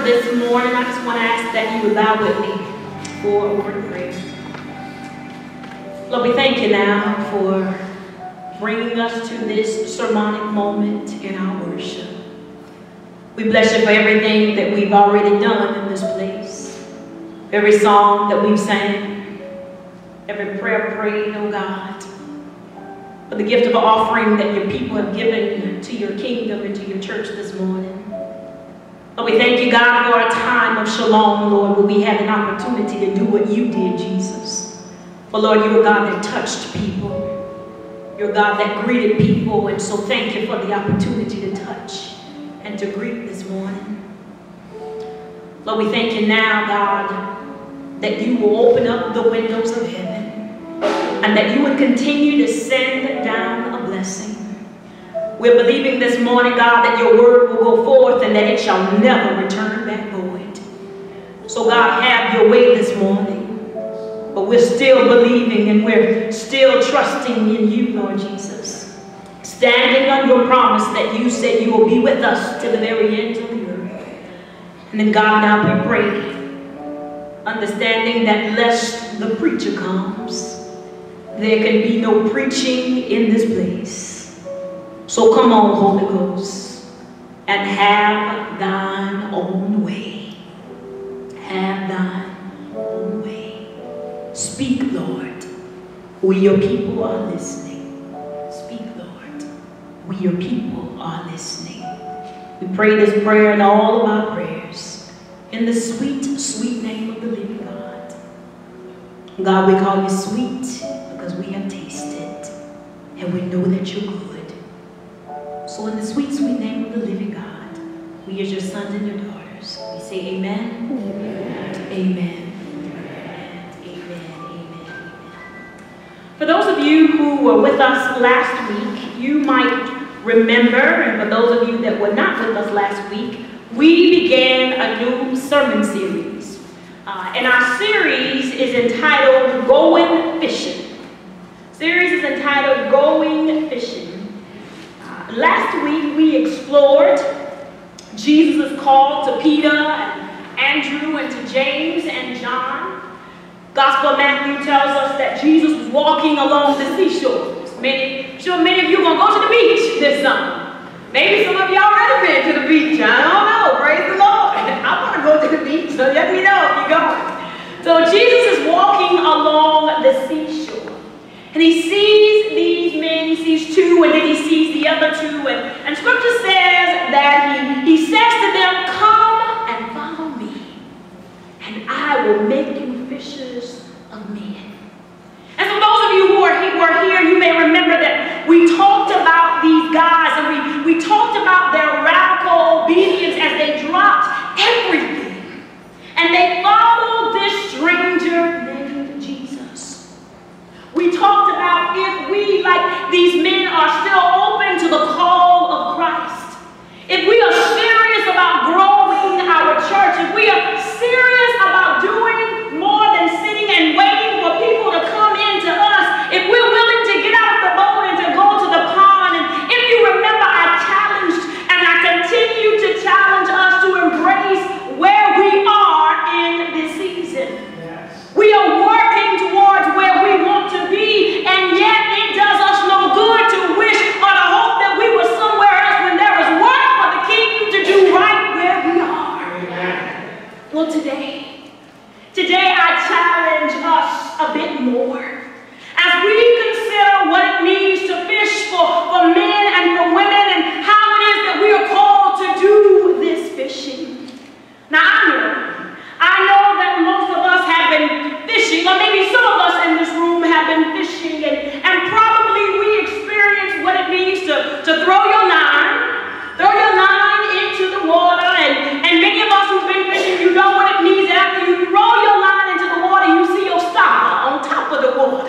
this morning, I just want to ask that you would bow with me for a word of prayer. Lord, we thank you now for bringing us to this sermonic moment in our worship. We bless you for everything that we've already done in this place. Every song that we've sang, every prayer prayed, oh God, for the gift of offering that your people have given to your kingdom and to your church this morning. Lord, we thank you, God, for our time of shalom, Lord, where we had an opportunity to do what you did, Jesus. For, Lord, you are God that touched people. You're God that greeted people, and so thank you for the opportunity to touch and to greet this morning. Lord, we thank you now, God, that you will open up the windows of heaven and that you would continue to send down a blessing. We're believing this morning, God, that your word will go forth and that it shall never return back void. So, God, have your way this morning. But we're still believing and we're still trusting in you, Lord Jesus. Standing on your promise that you said you will be with us to the very end of the earth. And then, God, now we pray, understanding that lest the preacher comes, there can be no preaching in this place. So come on, Holy Ghost, and have thine own way. Have thine own way. Speak, Lord. We, your people, are listening. Speak, Lord. We, your people, are listening. We pray this prayer and all of our prayers in the sweet, sweet name of the living God. God, we call you sweet because we have tasted and we know that you're good. So in the sweet, sweet name of the living God, we as your sons and your daughters, we say amen, amen, amen, amen, amen, amen. For those of you who were with us last week, you might remember, and for those of you that were not with us last week, we began a new sermon series. And our series is entitled Going Fishing. Series is entitled Going Fishing. Last week we explored Jesus' call to Peter and Andrew and to James and John. Gospel of Matthew tells us that Jesus was walking along the seashore. Many of you are going to go to the beach this summer. Maybe some of you already been to the beach. I don't know. Praise the Lord. I want to go to the beach, so let me know if you're going. So Jesus is walking along the seashore. And he sees these men, he sees two, and then he sees the other two. And scripture says that he says to them, come and follow me, and I will make you fishers of men. And so those of you who were here, you may remember that we talked about these guys, and we talked about their radical obedience as they dropped everything. And they followed this stranger named Jesus. We talked about if we, like these men, are still open to the call of Christ. If we are serious about growing our church, if we are serious about doing more than sitting and waiting for people to come in to us, if we're willing to get out of the boat and to go to the pond, and if you remember, I challenged and I continue to challenge us to embrace where we are in this season. We are working towards where we want to be, and yet it does us no good to wish or to hope that we were somewhere else when there is work for the kingdom to do right where we are. Amen. Well, today I challenge us a bit more as we consider what it means to fish for men and for women, and how it is that we are called to do this fishing. Now, I know that most of us have been fishing, or maybe some of us in this room have been fishing, and probably we experience what it means to throw your line into the water, and many of us who've been fishing, you know what it means after you throw your line into the water, you see your star on top of the water.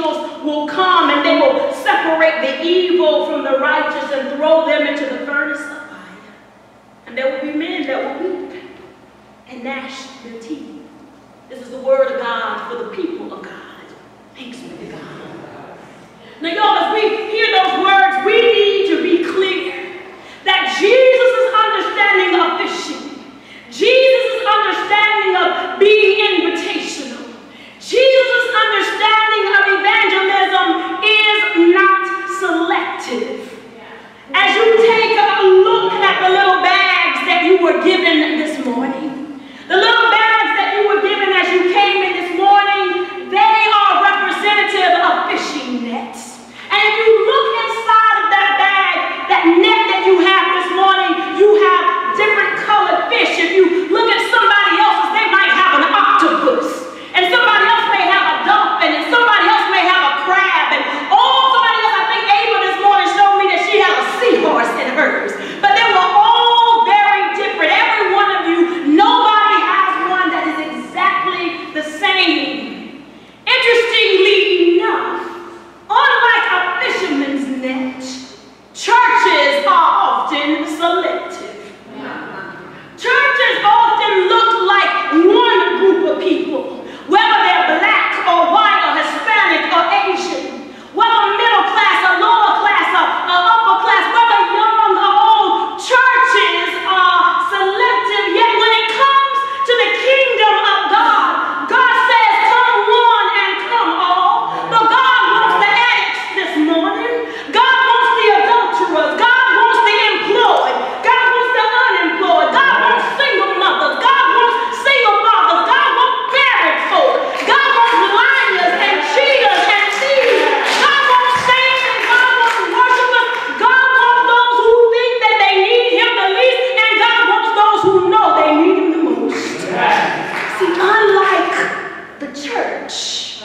angels will come and they will separate the evil from the righteous and throw them into the furnace of fire. And there will be men that will weep and gnash their teeth. This is the word of God for the people of God. Thanks be to God. Now, y'all, as we hear those words, we need to be clear that Jesus' understanding of fishing, Jesus' understanding of being invitational, Jesus' understanding of evangelism is not selective. As you take a look at the little bags that you were given this morning, the little bags that you were given as you came in this morning, they are representative of fishing nets. And if you look inside of that bag, that net that you have this morning, you have different colored fish. If you look at somebody else's, they might have an octopus. And somebody else may have a dolphin. And somebody else may have a crab. And somebody else, I think Ava this morning showed me that she had a seahorse in hers. But they were all very different. Every one of you, nobody has one that is exactly the same. Interestingly enough, unlike a fisherman's net, churches are often selective. Churches often look like one group of people, whether they're black or white or Hispanic or Asian, whether middle class or lower class or upper class, whether young or old, churches are selective. Yet when it comes to the kingdom of God, God says, come one and come all. But God wants the addicts this morning. God wants the adulterers. God wants the employed. God wants the unemployed. God wants single mothers. God wants single fathers. God wants married folk. God wants liars and cheaters and thieves. God wants saints and God wants worshipers. God wants those who think that they need him the least, and God wants those who know they need him the most. See, unlike the church,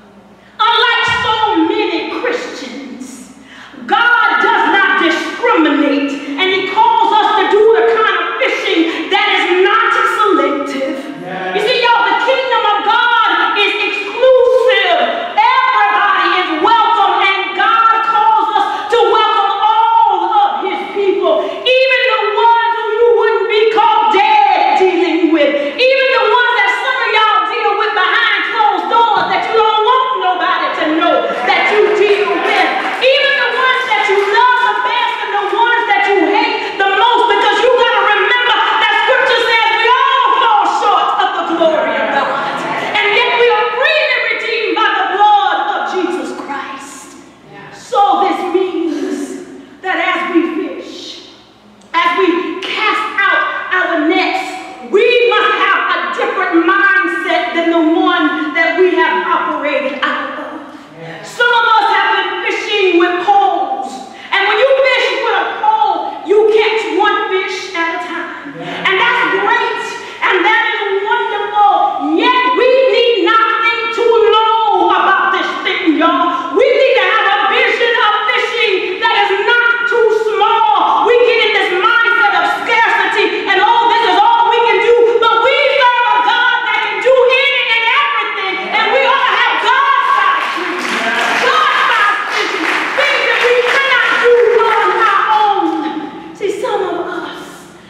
unlike so many Christians, God does not discriminate, and he calls us to do the kind of fishing that is not selective. You see, y'all, the kingdom of God is exclusive. Everybody is welcome, and God calls us to welcome all of his people, even the ones who you wouldn't be caught dead dealing with, even the ones that some of y'all deal with behind closed doors that you don't want nobody to know that you deal with, even the ones that you love the best and the ones that you hate the most, because you got to remember that scripture says we all fall short of the glory of God, and yet we are freely redeemed by the blood of Jesus Christ. So this means that as we fish, as we cast out our nets, we must have a different mindset than the one that we have operated out of. Some of us have been fishing with poles, and when you fish with a pole, you catch one fish at a time, and that's great, and that is wonderful. Yet we need not think too low about this thing, y'all. We need to have a vision of fishing that is not too small. We get in this mindset of scarcity and this is all we can do, but we serve a God that can do any and everything, and we ought to have God-sized dreams, God-sized vision, things that we cannot do on our own. See, some of us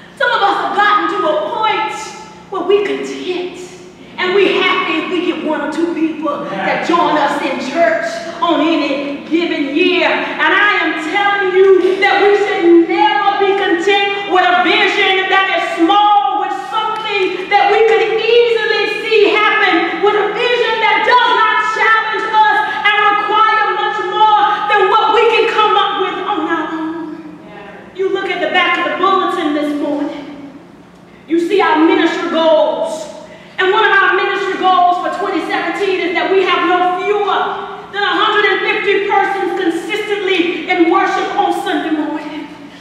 have gotten to a point where we content, and we happy if we get one or two people that join us in church on any given year. And I am telling you that we should never be content with a vision that is small, with something that we could easily see happen, with a vision that does not challenge us and require much more than what we can come up with on our own. You look at the back of the bulletin this morning, you see our ministry goals. And one of our ministry goals for 2017 is that we have no fewer than 150 persons consistently in worship on Sunday morning.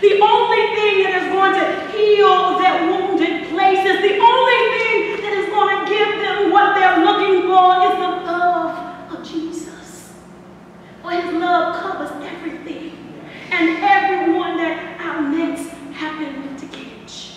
The only thing that is going to heal their wounded places, the only thing that is going to give them what they're looking for is the love of Jesus. For his love covers everything and everyone that our nets happen to catch.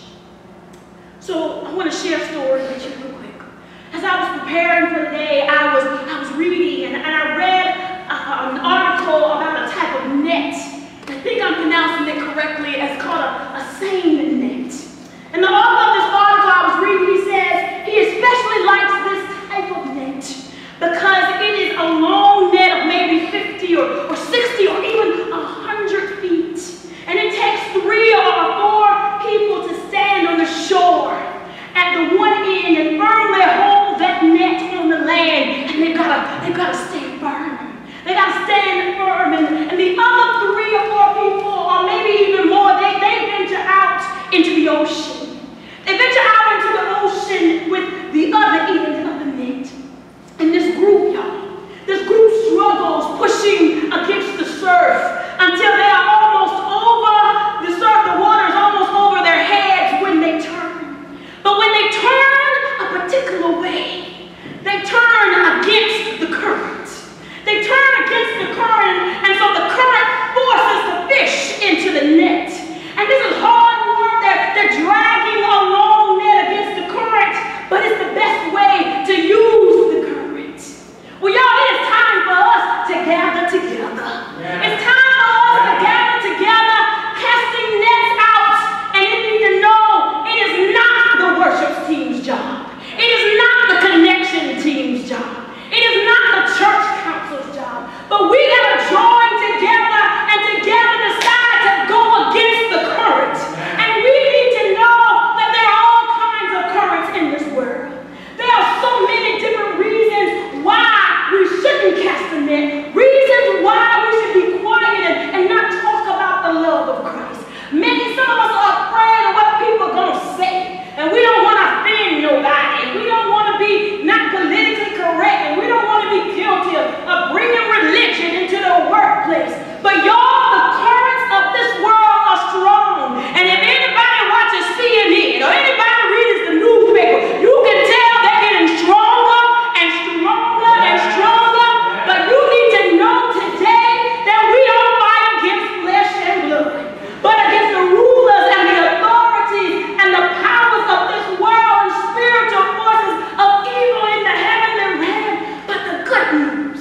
So I want to share a story with you real quick. As I was preparing for the day, I was reading and I read an article about a type of net. I think I'm pronouncing it correctly. It's called a seine net. And the author of this article I was reading, he says he especially likes this type of net because it is a long net of maybe 50 or 60 or even 100 feet. And it takes 3 or 4 people to stand on the shore at the one end and firmly hold that net on the land. And they've got to stay firm. They got to stand firm. And the other 3 or 4 people, or maybe even more, they venture out into the ocean. They venture out into the ocean with the other end of the net. And this group, y'all, this group struggles pushing against the surf until they are almost over the surf. The water is almost over their heads when they turn. But when they turn a particular way, they turn against the current. They turn against the current, and so the current forces the fish into the net. And this is hard work. They're dragging a long net against the current, but it's the best way to use the current. Well, y'all, it is time for us to gather together. Yeah. It's time for us to gather together, casting nets out, and you need to know it is not the worship team's job. It is not the connection team's job. It is not the church council's job. But we got to join together and together decide to go against the current. And we need to know that there are all kinds of currents in this world. There are so many different reasons why we shouldn't cast a net, reasons why we should be quiet and not talk about the love of Christ. Some of us are afraid of what people are going to say, and we don't want to offend nobody, and we don't want to be not politically correct, and we don't want to be guilty of bringing religion into the workplace. But y'all, the currents of this world are strong, and if anybody watches CNN or anybody reads the newspaper, you can tell they're getting stronger and stronger and stronger. But you need to know today that we don't fight against flesh and blood, but against the rulers and the authorities and the powers of this world and spiritual forces of evil in the heavenly realm. But the good news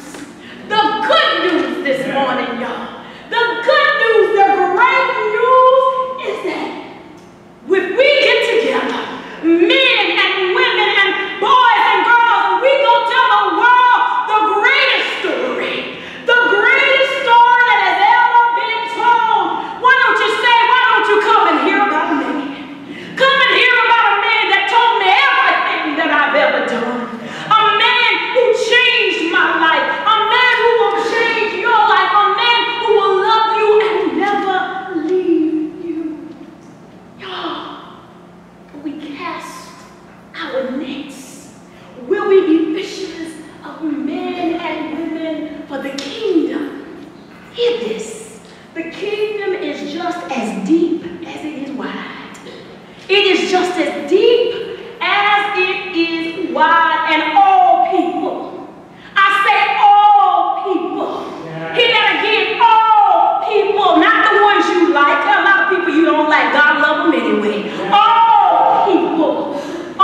this morning, y'all, the good news, the great news is that if we get together, men and women and boys and girls, and we go tell the world the greatest story that has ever been told. Why don't you come and hear about me? Come and hear about a man that told me everything that I've ever done. A man who changed my life. A man who will change your life. A man who will love you and never leave you. Y'all, we cast our nets. Will we be fishers of men and women for the kingdom? Hear this. The kingdom is just as deep as it is wide. It is just as deep as it is wide, and all people. I say all people. Yeah. Hear that again, all people, not the ones you like. There are a lot of people you don't like. God love them anyway. Yeah. All people,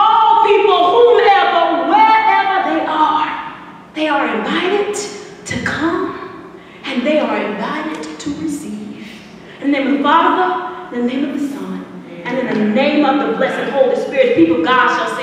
whomever, wherever they are invited to come, and they are invited to receive. In the name of the Father, in the name of the Son, and in the name of the blessed Holy Spirit, people of God shall say,